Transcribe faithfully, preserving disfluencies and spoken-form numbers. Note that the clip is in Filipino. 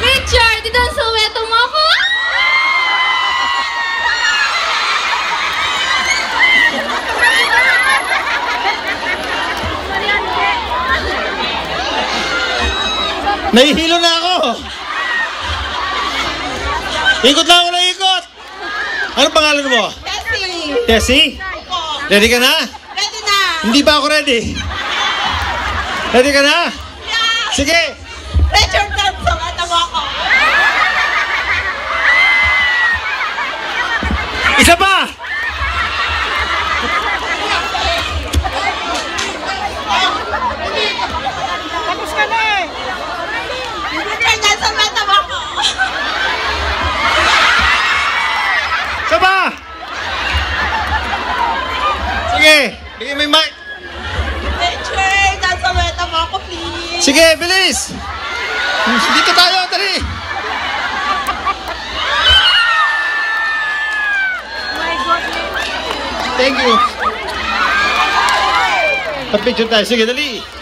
Richard, dito ang suweto mo ako? Nahihilo na ako. Ikot lang ako na ikot. Ano pangalan mo? Tessie! Tessie? Ready ka na? Ready na! Hindi ba ako ready? Ready ka na? Yeah! Sige! Richard Johnson, ano mo ako? Isa pa! Tapos ka na eh! Richard Johnson, ano mo ako? Isa pa! Sige! Bigyan mo yung mic! Richard Johnson, ano mo ako, please? Sige, bilis! Dito tayo, dali! Thank you! Pa-picture tayo. Sige, dali!